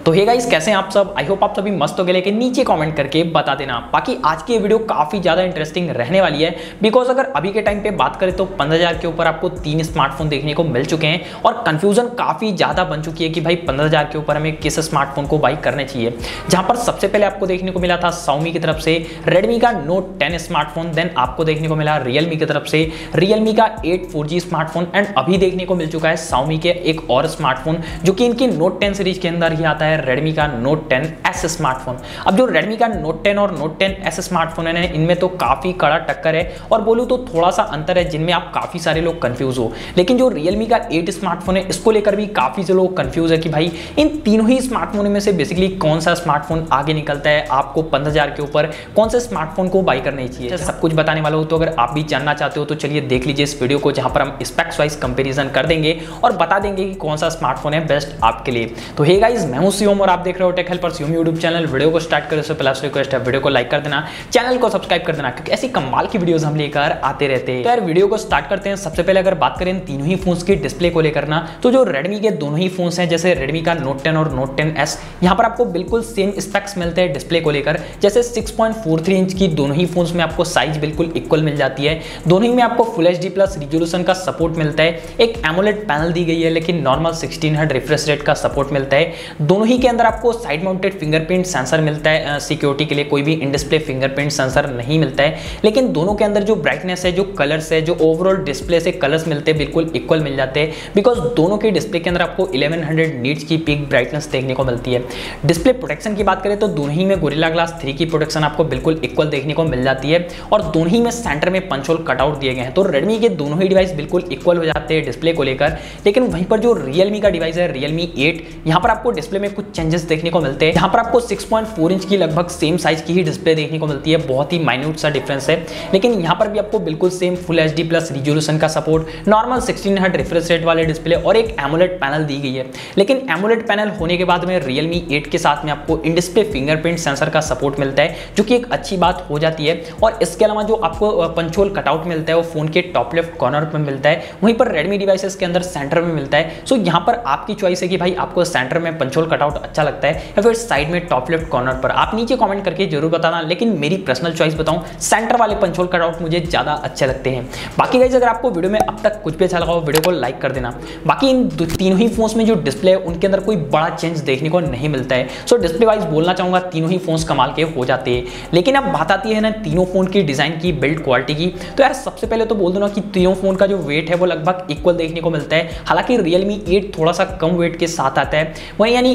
तो hey guys, कैसे हैं आप सब? आई होप आप सभी मस्त हो गए, लेकिन नीचे कमेंट करके बता देना। बाकी आज की ये वीडियो काफी ज्यादा इंटरेस्टिंग रहने वाली है, बिकॉज अगर अभी के टाइम पे बात करें तो 15,000 के ऊपर आपको 3 स्मार्टफोन देखने को मिल चुके हैं और कंफ्यूजन काफी ज्यादा बन चुकी है कि भाई 15,000 के ऊपर हमें किस स्मार्टफोन को बाई करने चाहिए। जहां पर सबसे पहले आपको देखने को मिला था Xiaomi की तरफ से Redmi का Note 10 स्मार्टफोन, देन आपको देखने को मिला Realme की तरफ से Realme का 8 4G स्मार्टफोन, एंड अभी देखने को मिल चुका है Xiaomi के एक और स्मार्टफोन जो कि इनकी Note 10 सीरीज के अंदर ही आता है, Redmi का Note 10S स्मार्टफोन। अब जो Redmi का Note 10 और Note 10S स्मार्टफोन है, इनमें तो काफी कड़ा टक्कर है और बोलूं तो थोड़ा सा अंतर है जिनमें आप काफी सारे लोग कंफ्यूज हो। लेकिन जो Realme का 8 स्मार्टफोन है, इसको लेकर भी काफी से लोग कंफ्यूज है कि भाई इन तीनों ही स्मार्टफोन में से बेसिकली कौन सा स्मार्टफोन आगे निकलता है, आपको 15,000 के ऊपर कौन से स्मार्टफोन को बाई करनी चाहिए, सब कुछ बताने वाला हूं। तो अगर आप भी जानना चाहते हो तो चलिए देख लीजिए इस वीडियो को, जहां पर हम स्पेक्स वाइज कंपैरिजन कर देंगे और बता देंगे कि कौन सा स्मार्टफोन है बेस्ट आपके लिए। तो हे गाइस, मैं हूं शिवम और आप देख रहे हो tech helpers YouTube channel. Video को स्टार्ट करने से पहले रिक्वेस्ट है, वीडियो को लाइक कर देना, चैनल को सब्सक्राइब कर देना, क्योंकि ऐसी कमाल की वीडियोस हम लेकर आते रहते हैं। तो यार वीडियो को स्टार्ट करते हैं। सबसे पहले अगर बात करें तीनों ही फोन्स की डिस्प्ले को लेकर ना, तो जो Redmi के दोनों ही फोन्स हैं, जैसे Redmi का Note 10 और Note 10S, यहाँ पर आपको बिल्कुल सेम स्पेक्स मिलते हैं डिस्प्ले को लेकर। जैसे 6.43 इंच की दोनों ही फोन्स में आपको साइज बिल्कुल इक्वल मिल जाती है। दोनों ही में आपको फुल HD प्लस रिजोल्यूशन का सपोर्ट मिलता है। एक एमोलेड पैनल दी गई है, लेकिन नॉर्मल 16 हर्ट्ज रिफ्रेश रेट का सपोर्ट मिलता है। दोनों ही के अंदर आपको साइड माउंटेड फिंगरप्रिंट सेंसर मिलता है। सिक्योरिटी के लिए कोई भी इन डिस्प्ले फिंगरप्रिंट सेंसर नहीं मिलता है, लेकिन दोनों के अंदर जो ब्राइटनेस है, जो कलर्स है, जो ओवरऑल डिस्प्ले से कलर्स मिलते हैं, बिल्कुल इक्वल मिल जाते हैं। बिकॉज दोनों के डिस्प्ले के अंदर आपको 1100 नीट्स की पीक ब्राइटनेस देखने को मिलती है। डिस्प्ले प्रोटेक्शन की बात करें तो दोनों ही में Gorilla Glass 3 की प्रोटेक्शन आपको बिल्कुल इक्वल देखने को मिल जाती है और दोनों ही में सेंटर में पंच होल कटआउट दिए गए हैं। तो Redmi के दोनों ही डिवाइस बिल्कुल इक्वल हो जाते हैं डिस्प्ले को लेकर। लेकिन वहीं पर जो Realme का डिवाइस है, Realme 8, यहाँ पर आपको डिस्प्ले में कुछ चेंजेस देखने को मिलते हैं। यहाँ पर आपको 6.4 इंच की लगभग सेम साइज की ही डिस्प्ले देखने को मिलती है, बहुत ही माइन्यूट सा डिफरेंस है। लेकिन यहाँ पर भी आपको बिल्कुल same full HD plus resolution का support, normal 16 hertz refresh rate वाले डिस्प्ले और एक एमोलेड पैनल दी गई है। लेकिन एमोलेड पैनल होने के बाद में Realme 8 के साथ में आपको इन डिस्प्ले फिंगरप्रिंट सेंसर का सपोर्ट मिलता है, जो कि एक अच्छी बात हो जाती है। और इसके अलावा जो आपको पंच होल कटआउट मिलता है वो फोन के टॉप लेफ्ट कॉर्नर पर मिलता है, वहीं पर Redmi डिवाइसेस के अंदर सेंटर में मिलता है। सो यहाँ पर आपकी चॉइस है कि भाई आपको सेंटर में पंच होल कटआउट अच्छा लगता है या फिर साइड में टॉप लेफ्ट कॉर्नर पर। आप नीचे कमेंट करके जरूर बताना, लेकिन मेरी पर्सनल चॉइस बताऊं, सेंटर वाले पंच होल कटआउट मुझे ज्यादा अच्छे लगते हैं। बाकी गाइस, अगर आपको वीडियो में अब तक कुछ भी अच्छा लगा हो, वीडियो को लाइक कर देना। बाकी इन तीनों ही फोन्स में जो डिस्प्ले है उनके अंदर कोई बड़ा चेंज देखने को नहीं मिलता है। सो डिस्प्ले वाइज बोलना चाहूंगा तीनों ही फोन्स कमाल के हो जाते हैं। लेकिन अब बात आती है ना तीनों फोन की डिजाइन की, बिल्ड क्वालिटी की, तो यार सबसे पहले तो बोल दूं ना कि तीनों फोन का जो वेट है वो लगभग इक्वल देखने को मिलता है। हालांकि Realme 8 थोड़ा सा कम वेट के साथ आता है, वहीं यानी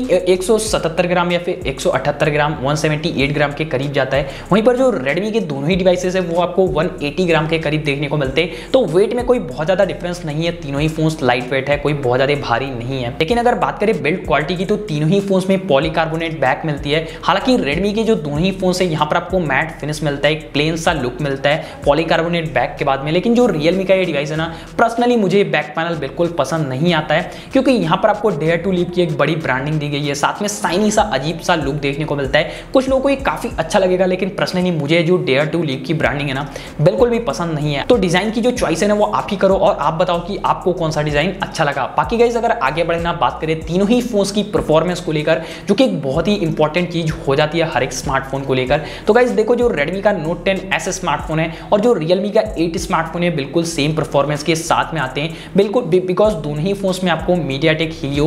177 ग्राम या फिर 178 ग्राम, 178 ग्राम के करीब जाता है। वहीं पर जो Redmi के दोनों ही डिवाइसेस है वो आपको 180 ग्राम के करीब देखने को मिलते हैं। तो वेट में कोई बहुत ज्यादा डिफरेंस नहीं है, तीनों ही फोन्स लाइट वेट है, कोई बहुत ज्यादा भारी नहीं है। लेकिन अगर बात करें बिल्ड क्वालिटी की, तो तीनों ही फोन्स में पॉलीकार्बोनेट बैक मिलती है। हालांकि Redmi के जो दोनों ही फोन्स है, यहाँ पर आपको मैट फिनिश मिलता है, एक प्लेन सा लुक मिलता है पॉलीकार्बोनेट बैक के बाद में। लेकिन जो Realme का ये डिवाइस है ना, पर्सनली मुझे बैक पैनल बिल्कुल पसंद नहीं आता है, क्योंकि यहाँ पर आपको Dare to Live की एक बड़ी ब्रांडिंग दी गई है, साथ में शाइनी सा अजीब सा लुक देखने को मिलता है। कुछ लोगों को ये काफी अच्छा लगेगा, लेकिन पर्सनली मुझे जो Dare to Live की ब्रांडिंग है ना, बिल्कुल भी पसंद नहीं है। तो डिजाइन की जो चॉइस है ना, वो आप ही करो और आप बताओ कि आपको कौन सा डिजाइन अच्छा लगा। बाकी गाइस, अगर आगे बढ़ना बात करें तीनों ही फोन्स की परफॉर्मेंस को लेकर, जो कि एक बहुत ही इंपॉर्टेंट चीज हो जाती है हर एक स्मार्टफोन को लेकर, तो गाइस देखो, जो Redmi का Note 10S स्मार्टफोन है और जो Realme का 8 स्मार्टफोन है, बिल्कुल सेम परफॉर्मेंस के साथ में आते हैं। बिल्कुल बिकॉज दोनों ही फोन्स में आपको MediaTek Helio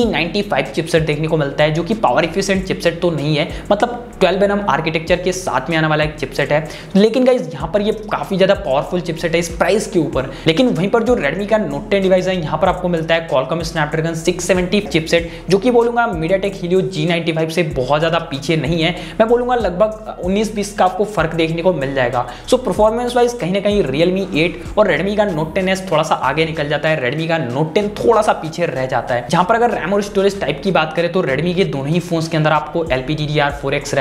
G95 चिपसेट देखने को मिलता है, जो कि पावर एफिशिएंट चिपसेट तो नहीं है, मतलब 12 nm आर्किटेक्चर के साथ में आने वाला एक चिपसेट है। लेकिन गाइस, यहाँ पर ये काफी ज्यादा पावरफुल चिपसेट है इस प्राइस के ऊपर। लेकिन वहीं पर जो Redmi का Note 10 डिवाइस है, यहाँ पर आपको मिलता है Qualcomm Snapdragon 670 चिपसेट, जो कि बोलूंगा MediaTek Helio G95 से बहुत ज्यादा पीछे नहीं है। मैं बोलूंगा लगभग 19-20 का आपको फर्क देखने को मिल जाएगा। सो परफॉर्मेंस वाइज कहीं ना कहीं Realme 8 और Redmi का Note 10S थोड़ा सा आगे निकल जाता है, Redmi का Note 10 थोड़ा सा पीछे रह जाता है। जहां पर अगर रैम और स्टोरेज टाइप की बात करें तो Redmi के दोनों ही फोन्स के अंदर आपको LPDDR4X RAM,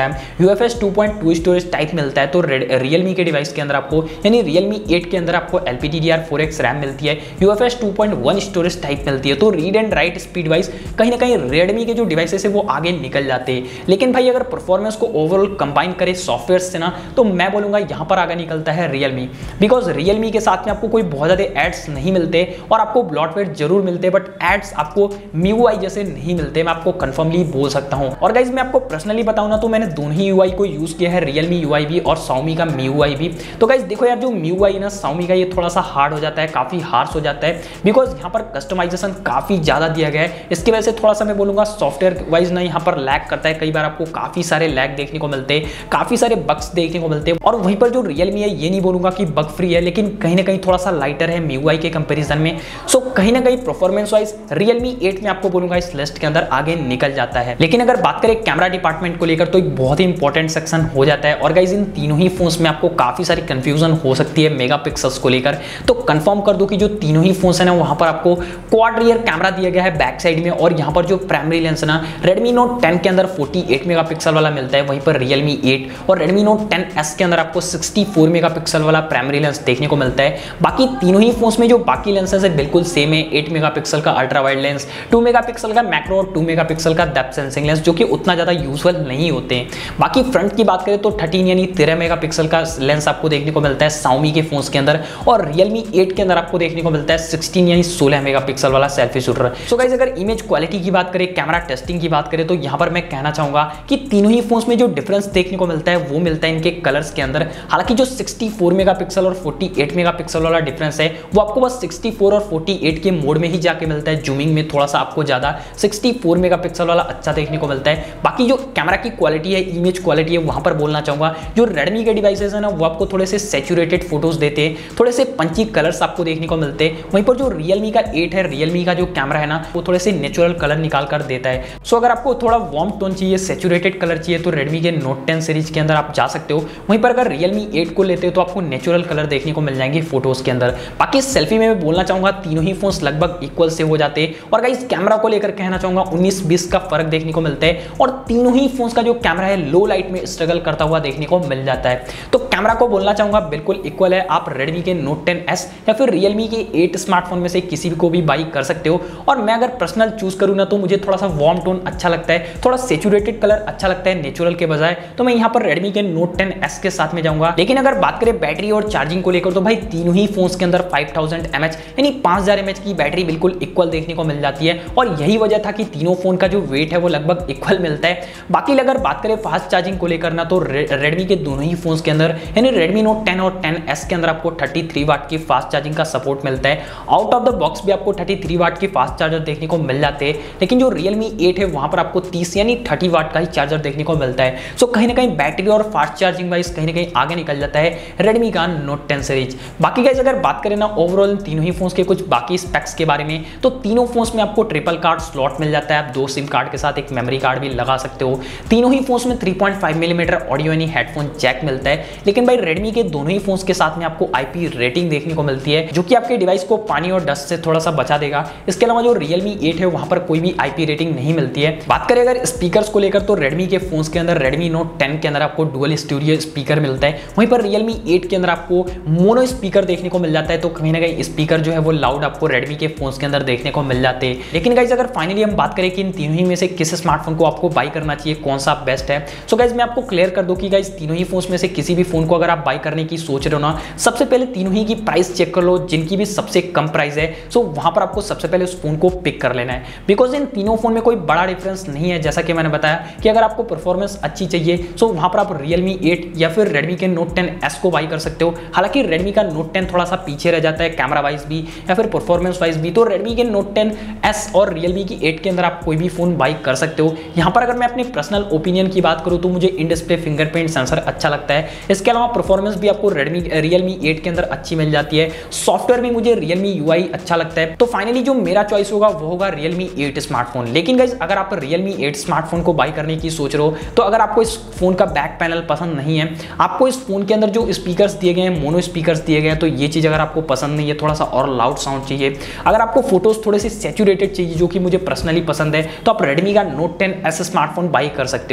RAM, UFS 2.2 storage type मिलता है। तो Realme के डिवाइस के अंदर आपको यानी Realme 8 के अंदर आपको LPDDR4X रैम मिलती है, UFS 2.1 स्टोरेज टाइप मिलती है। तो read and write speed wise कहीं ना कहीं Redmi के जो डिवाइसेस है वो आगे निकल जाते हैं। लेकिन भाई अगर परफॉर्मेंस को ओवरऑल कंबाइन करें सॉफ्टवेयर से ना, तो मैं बोलूंगा यहाँ पर आगे निकलता है Realme, बिकॉज Realme के साथ में आपको कोई बहुत ज्यादा एड्स नहीं मिलते और आपको ब्लॉटवेयर जरूर मिलते, बट एड्स आपको MIUI जैसे नहीं मिलते, मैं आपको कंफर्मली बोल सकता हूं। और गाइज मैं आपको पर्सनली बताऊं ना, तो मैंने दोनों ही UI को यूज किया है, Realme UI भी और Xiaomi का MIUI भी। तो गाइज देखो यार, जो MIUI ना Xiaomi का ये थोड़ा सा हार्ड हो जाता है, काफी हार्श हो जाता है, बिकॉज यहाँ पर कस्टमाइजेशन काफी ज्यादा दिया गया है। इसकी वजह से थोड़ा सा मैं बोलूंगा सॉफ्टवेयर वाइज ना यहाँ पर लैग करता है, कई बार आपको काफी सारे लैग देखने को मिलते हैं, काफी सारे बग्स देखने को मिलते हैं। और वहीं पर जो Realme है ये नहीं बोलूंगा कि बग फ्री है, लेकिन कहीं ना कहीं थोड़ा सा लाइटर है MIUI के कंपेरिजन में। सो कहीं ना कहीं परफॉर्मेंस वाइज Realme 8 में आपको बोलूंगा इस लिस्ट के अंदर आगे निकल जाता है। लेकिन अगर बात करें कैमरा डिपार्टमेंट को लेकर, तो एक बहुत ही इंपॉर्टेंट सेक्शन हो जाता है। और गाइज इन तीनों ही फोन्स में आपको काफी सारी कंफ्यूजन हो सकती है मेगापिक्सल्स को लेकर। तो कंफर्म कर दो कि जो तीनों ही फोन्स है ना, वहां पर आपको क्वाड रियर कैमरा दिया गया है बैक साइड में, और यहाँ पर जो प्राइमरी लेंस है ना, Redmi Note 10 के अंदर 48 मेगापिक्सल वाला मिलता है, वहीं पर Realme 8 और Redmi Note 10S के अंदर आपको 64 मेगापिक्सल वाला प्राइमरी लेंस देखने को मिलता है। बाकी तीनों ही फोन्स में जो बाकी लेंसेज है बिल्कुल सेम है, 8 मेगापिक्सल का अल्ट्रा वाइड लेंस, 2 मेगापिक्सल का मैक्रो और 2 मेगापिक्सल का डेप्थ सेंसिंग लेंस, जो कि उतना ज्यादा यूजुअल नहीं होते हैं। बाकी फ्रंट की बात करें तो 13 यानी 13 मेगापिक्सल का लेंस आपको देखने को मिलता है Xiaomi के फोन्स के अंदर, और Realme 8 के अंदर आपको देखने को मिलता है 16 यानी 16 मेगापिक्सल वाला सेल्फी शूटर। सो गाइस अगर इमेज क्वालिटी की बात करें, कैमरा टेस्टिंग की बात करें, तो यहाँ पर मैं कहना चाहूंगा कि तीनों ही फोन्स में जो डिफरेंस देखने को मिलता है वो मिलता है इनके कलर्स के अंदर। हालांकि जो 64 मेगापिक्सल और 48 मेगापिक्सल वाला डिफरेंस है वो आपको बस 64 और 48 के मोड में ही जाके मिलता है, जूमिंग में थोड़ा सा आपको ज्यादा 64 मेगापिक्सल वाला अच्छा देखने को मिलता है। बाकी जो कैमरा की क्वालिटी है, इमेज क्वालिटी है, वहां पर बोलना चाहूंगा जो Redmi के डिवाइसेस है ना, वो आपको थोड़े से सैचुरेटेड फोटोज देते हैं, थोड़े से पंची कलर्स आपको देखने को मिलते हैं। वहीं पर जो Realme का 8 है, Realme का जो कैमरा है ना, वो थोड़े से नेचुरल कलर निकाल कर देता है। सो अगर आपको थोड़ा वार्म टोन चाहिए, सैचुरेटेड कलर चाहिए, तो Redmi के Note 10 सीरीज के अंदर आप जा सकते हो। वहीं पर अगर Realme 8 को लेते हो तो आपको नेचुरल कलर देखने को मिल जाएंगे फोटोज के अंदर। बाकी सेल्फी में मैं बोलना चाहूंगा तीनों ही फोन्स लगभग इक्वल से हो जाते हैं। और गाइस कैमरा को लेकर कहना चाहूंगा 19-20 का फर्क देखने को मिलता है, और तीनों ही फोन्स का जो कैमरा है लो लाइट में स्ट्रगल करता हुआ देखने को मिल जाता है। तो कैमरा को बोलना चाहूंगा बिल्कुल इक्वल है। आप Redmi के Note 10S या फिर Realme के 8 स्मार्टफोन में से किसी को भी बाई कर सकते हो। और मैं अगर पर्सनल चूज करूँ ना, तो मुझे थोड़ा सा वार्म टोन अच्छा लगता है, थोड़ा सैचुरेटेड कलर अच्छा लगता है नेचुरल के बजाय, तो मैं यहाँ पर Redmi के Note 10S के साथ में जाऊंगा। लेकिन अगर बात करें बैटरी और चार्जिंग को लेकर, तो भाई तीनों ही फोन्स के अंदर 5000 mAh यानी 5000 mAh की बैटरी बिल्कुल इक्वल देखने को मिल जाती है, और यही वजह था कि तीनों फोन का जो वेट है वो लगभग इक्वल मिलता है। बाकी अगर बात करें फास्ट चार्जिंग को लेकर ना, तो Redmi के दोनों ही फोन्स के अंदर यानी Redmi Note 10 और 10S के अंदर आपको 33 वाट की फास्ट चार्जिंग का सपोर्ट मिलता है। आउट ऑफ द बॉक्स भी आपको 33 वाट की फास्ट चार्जर देखने को मिल जाते हैं, लेकिन जो Realme 8 है वहां पर आपको 30 यानी 30 वाट का ही चार्जर देखने को मिलता है। सो कहीं ना कहीं बैटरी और फास्ट चार्जिंग वाइज कहीं ना कहीं आगे निकल जाता है Redmi का Note 10 सीरीज। बाकी गाइस अगर बात करें ना ओवरऑल तीनों ही फोन्स के कुछ बाकी स्पेक्स के बारे में, तो तीनों फोन्स में आपको ट्रिपल कार्ड स्लॉट मिल जाता है, आप 2 सिम कार्ड के साथ एक मेमोरी कार्ड भी लगा सकते हो। तीनों ही फोन्स में 3.5 मिलीमीटर ऑडियो यानी हेडफोन जैक मिलता है। लेकिन भाई Redmi के दोनों ही फोन्स के साथ में आपको IP रेटिंग देखने को मिलती है, जो कि आपके डिवाइस को पानी और डस्ट से थोड़ा सा बचा देगा। इसके अलावा जो Realme 8 है वहां पर कोई भी IP रेटिंग नहीं मिलती है। बात करें अगर स्पीकर्स को लेकर, तो Redmi के फोन्स के अंदर Redmi Note 10 के अंदर आपको डुअल स्टूडियो स्पीकर मिलता है, वहीं पर Realme 8 के अंदर आपको मोनो स्पीकर देखने को मिल जाता है। तो कहीं ना कहीं स्पीकर जो है वो लाउड आपको Redmi के फोन्स के अंदर देखने को मिल जाते हैं। लेकिन गाइज अगर फाइनली हम बात करें कि इन तीनों ही में से किस स्मार्टफोन को आपको बाई करना चाहिए, कौन सा बेस्ट है, सो गाइज मैं आपको क्लियर कर दूं कि गाइज तीनों ही फोन्स में से किसी भी फोन को अगर आप बाई करने की सोच रहे हो ना, सबसे पहले तीनों ही की प्राइस चेक कर लो, जिनकी भी सबसे कम प्राइस है। सो वहां पर आपको सबसे पहले उस फोन को पिक कर लेना है, बिकॉज इन तीनों फोन में कोई बड़ा डिफरेंस नहीं है। जैसा कि मैंने बताया कि अगर आपको परफॉर्मेंस अच्छी चाहिए, सो वहां पर आप Realme 8 या फिर Redmi के Note 10S को बाई कर सकते हो। हालांकि Redmi का Note 10 थोड़ा सा पीछे रह जाता है कैमरा वाइज भी या फिर परफॉर्मेंस वाइज भी, तो Redmi के Note 10S और Realme की 8 के अंदर आप कोई भी फोन बाई कर सकते हो। यहाँ पर अगर मैं अपनी पर्सनल ओपिनियन की बात करूँ, तो मुझे इन डिस्प्ले फिंगरप्रिंट सेंसर अच्छा लगता है। इसके अलावा परफॉर्मेंस भी आपको Realme 8 के अंदर अच्छी मिल जाती है। सॉफ्टवेयर भी मुझे Realme UI अच्छा लगता है। तो फाइनली जो मेरा चॉइस होगा वो होगा Realme 8 स्मार्टफोन। लेकिन गाइज अगर आप Realme 8 स्मार्टफोन को बाई करने की सोच रहे हो, तो अगर आपको इस फोन का बैक पैनल पसंद नहीं है, आपको इस फोन के अंदर जो स्पीकर्स दिए गए हैं, मोनो स्पीकर्स दिए गए हैं, तो ये चीज अगर आपको पसंद नहीं है, थोड़ा सा और लाउड साउंड चाहिए, अगर आपको फोटोज थोड़े से सैचुरेटेड चाहिए, जो कि मुझे पर्सनली पसंद है, तो आप Redmi का Note 10S स्मार्टफोन बाई कर सकते हो। और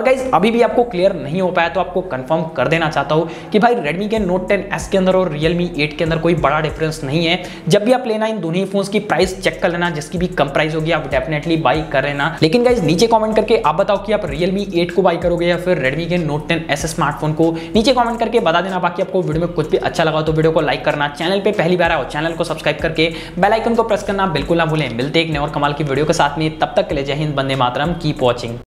और गाइज अभी भी आपको क्लियर नहीं हो पाया तो आपको कंफर्म कर देना चाहता हूं कि भाई Redmi के Note 10s के अंदर और Realme 8 के अंदर कोई बड़ा डिफरेंस नहीं है। जब भी आप लेना इन दोनों ही फोन्स की प्राइस चेक कर लेना, जिसकी भी कम प्राइस होगी आप डेफिनेटली बाई कर लेना। लेकिन गाइज नीचे कमेंट करके आप बताओ कि आप Realme 8 को बाई करोगे या फिर Redmi के Note 10s स्मार्टफोन को, नीचे कमेंट करके बता देना। बाकी आपको वीडियो में कुछ भी अच्छा लगा तो वीडियो को लाइक करना, चैनल पे पहली बार आओ चैनल को सब्सक्राइब करके बेल आइकन को प्रेस करना बिल्कुल ना भूलें। मिलते एक नए और कमाल की वीडियो के साथ में, तब तक के लिए जय हिंद, वंदे मातरम, कीप वॉचिंग।